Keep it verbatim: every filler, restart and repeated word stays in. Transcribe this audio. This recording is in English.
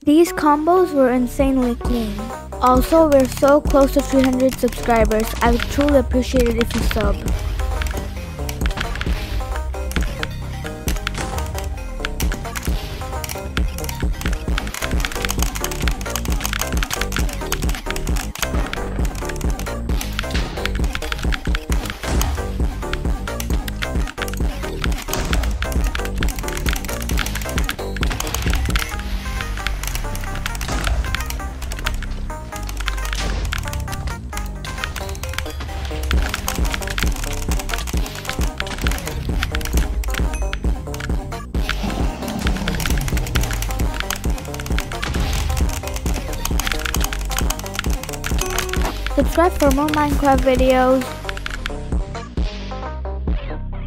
These combos were insanely clean. Also, we're so close to three hundred subscribers. I would truly appreciate it if you sub. Subscribe for more Minecraft videos.